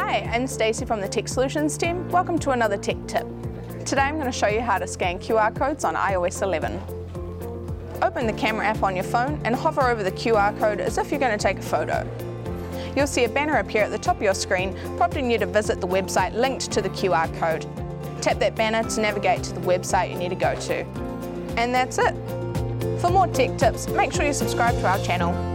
Hi, I'm Stacey from the Tech Solutions team. Welcome to another tech tip. Today I'm going to show you how to scan QR codes on iOS 11. Open the camera app on your phone and hover over the QR code as if you're going to take a photo. You'll see a banner appear at the top of your screen, prompting you to visit the website linked to the QR code. Tap that banner to navigate to the website you need to go to. And that's it. For more tech tips, make sure you subscribe to our channel.